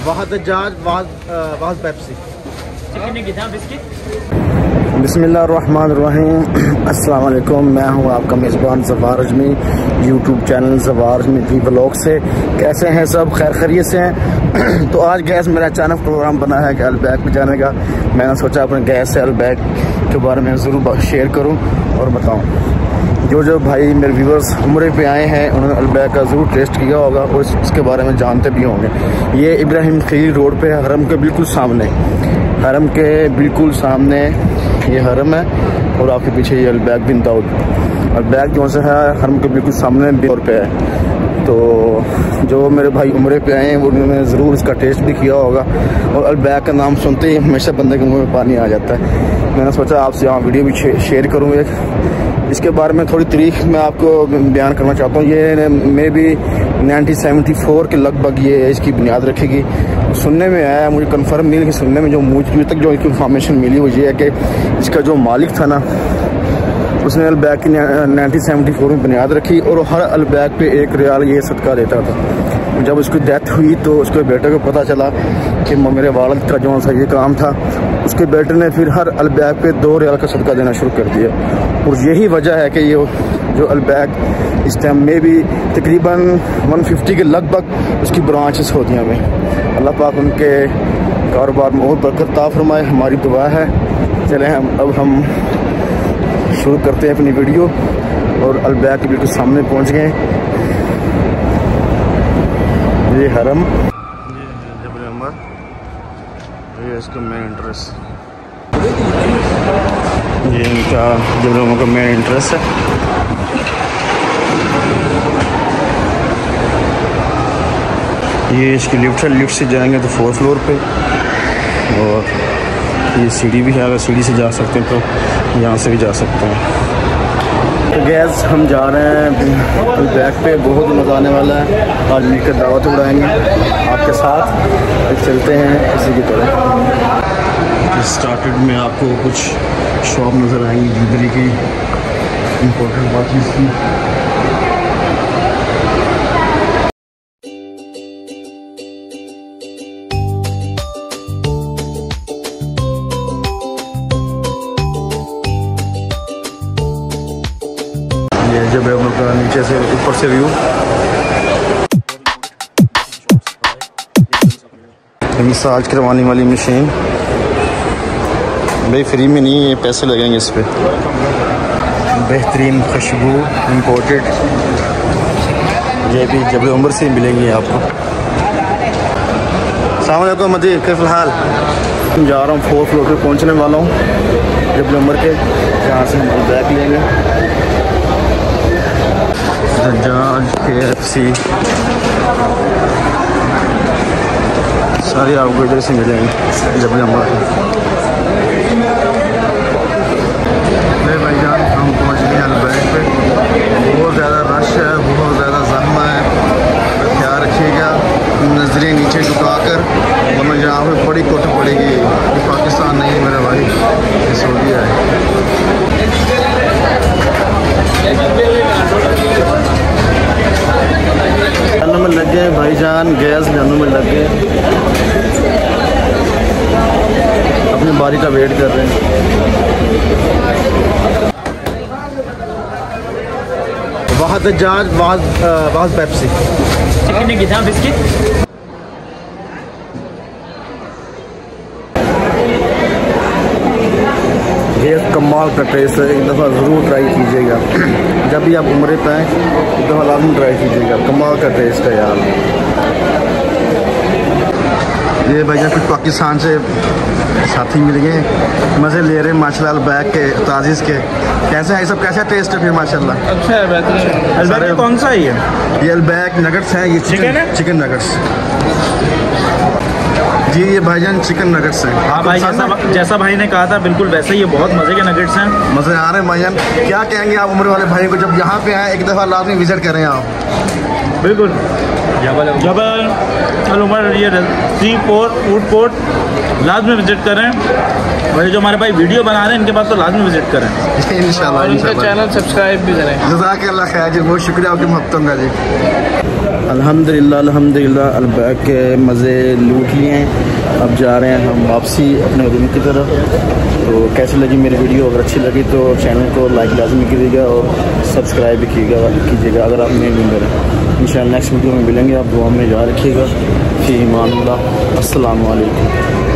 वाह दज्जाज वाह पेप्सी बिस्मिल्लाहिर्रहमानिर्रहीम। अस्सलाम वालेकुम। मैं हूं आपका मेज़बान Zafar Azmi, YouTube channel Zafar Azmi T vlog से। कैसे हैं सब? खैर खैरियत से हैं? तो आज गैस मेरा अचानक प्रोग्राम बना है कि अल-बैक पे जाने का। मैंने सोचा अपने गैस से अल-बैक के बारे में ज़रूर शेयर करूं और बताऊं। जो भाई मेरे व्यूवर्स उम्रे पे आए हैं उन्होंने अल-बैक का ज़रूर टेस्ट किया होगा और इसके बारे में जानते भी होंगे। ये इब्राहिम खलील रोड पे हरम के बिल्कुल सामने ये हरम है और आपके पीछे ये अल-बैक बिन दाऊद। अल-बैक जो है हरम के बिल्कुल सामने बिन पे है। तो जो मेरे भाई उम्रे पे आए हैं उन्होंने ज़रूर इसका टेस्ट भी किया होगा और अल-बैक का नाम सुनते ही हमेशा बंदे के मुँह में पानी आ जाता है। मैंने सोचा आपसे यहाँ वीडियो भी शेयर करूँ। इसके बारे में थोड़ी तारीख मैं आपको बयान करना चाहता हूँ। ये मे बी 1974 के लगभग ये इसकी बुनियाद रखेगी। सुनने में आया, मुझे कंफर्म नहीं, लेकिन सुनने में जो मुझे तक जो इन्फॉर्मेशन मिली वो ये है कि इसका जो मालिक था ना उसने अल-बैक की 1974 में बुनियाद रखी और हर अल-बैक पे 1 रियाल ये सदका देता था। जब उसकी डेथ हुई तो उसके बेटे को पता चला कि मेरे वालिद का जो सा ये काम था, उसके बेटे ने फिर हर अल-बैक पे 2 रियाल का सदका देना शुरू कर दिया। और यही वजह है कि ये जो अल-बैक इस टाइम में भी तकरीबन 150 के लगभग उसकी ब्रांचेस होती हैं। हमें अल्लाह पाक उनके कारोबार में और बरकत अता फरमाए, हमारी दुआ है। चलें अब हम शुरू करते हैं अपनी वीडियो और अल-बैक के बिल्कुल सामने पहुंच गए। ये हरम, ये जबल उमर, ये इसका मेन एंट्रेंस, ये इनका जबल उमर का मेन एंट्रेंस है। ये इसकी लिफ्ट है, लिफ्ट से जाएंगे तो 4th फ्लोर पे और ये सीढ़ी भी है, अगर सीढ़ी से जा सकते हैं तो यहाँ से भी जा सकते हैं। तो गैस हम जा रहे हैं अल-बैक पे, बहुत मज़ा आने वाला है। आज मिलकर दावत उड़ाएंगे आपके साथ, चलते हैं इसी की तरह। स्टार्टेड में आपको कुछ शॉप नज़र आएंगी ज्वेलरी की, इम्पोर्टेंट वॉचेस की। ये जब हम लोग नीचे से ऊपर से व्यू, मसाज करवाने वाली मशीन भाई फ्री में नहीं, ये पैसे लगेंगे इस पर। बेहतरीन खुशबू इम्पोर्टेड, ये भी जबल उमर से मिलेंगी आपको। अस्सलाम वालेकुम मजीद, कैसे फिलहाल मैं जा रहा हूँ 4th फ्लोर पे पहुँचने वाला हूँ जबल उमर के, जहाँ से हम बैग लेंगे। दज्जाज KFC सारी आपको इधर से मिलेंगे जबल उमर। भाईजान हम पहुँच गए अल-बैक पे। बहुत ज़्यादा रश है, बहुत ज़्यादा ज़हमा है, ख्याल रखिएगा नजरें नीचे झुकाकर, वरना यहाँ पे बड़ी कोट पड़ेगी। ये पाकिस्तान नहीं है मेरे भाई, ये सऊदीया है। जानों में लग गए भाईजान, गैस जानों में लग गए, अपनी बारी का वेट कर रहे हैं। वाह दज्जाज वाह पेप्सी बिस्किट। ये कमाल का टेस्ट है, एक दफ़ा ज़रूर ट्राई कीजिएगा। जब भी आप उम्रे पे आएँ एक दफ़ा लाजमी ट्राई कीजिएगा, कमाल का टेस्ट है यार। ये भैया कुछ पाकिस्तान से साथी मिल गए, मज़े ले रहे हैं माशाल्लाह अल-बैक के ताज़ीज़ के। कैसे है सब, कैसा टेस्ट है फिर माशाल्लाह? अच्छा है, बेहतरीन है। अल-बैक कौन सा है ये अल-बैक नगट्स है, ये चिकन नगट्स जी। ये भाईजान चिकन नगट्स हैं। हाँ भाई, जैसा भाई ने कहा था बिल्कुल वैसे ही, ये बहुत मज़े के नगट्स हैं, मज़े आ रहे हैं भाईजान। क्या कहेंगे आप उम्र वाले भाई को, जब यहाँ पे आए एक दफ़ा लाजमी विज़िट करें आप। बिल्कुल जबल उमर, ये सी पोर्ट फूड कोर्ट लाजमी विजिट करें। और जो हमारे भाई वीडियो बना रहे हैं इनके पास तो लाजमी विजिट करें इंशाल्लाह। और इनका चैनल सब्सक्राइब भी करें। जज़ाकल्लाह खैर जी, बहुत शुक्रिया आपकी मोहब्बतों का जी। अल्हम्दुलिल्लाह अलबैक के मज़े लूट लिए हैं। अब जा रहे हैं हम वापसी अपने रूम की तरफ। तो कैसी लगी मेरी वीडियो? अगर अच्छी लगी तो चैनल को लाइक लाजमी कीजिएगा और सब्सक्राइब भी कीजिएगा अगर आप नहीं मिल रहे। इंशाअल्लाह नेक्स्ट वीडियो में मिलेंगे। आप दुआ में याद रखिएगा। फ़ी अमान अल्लाह। अस्सलामु अलैकुम।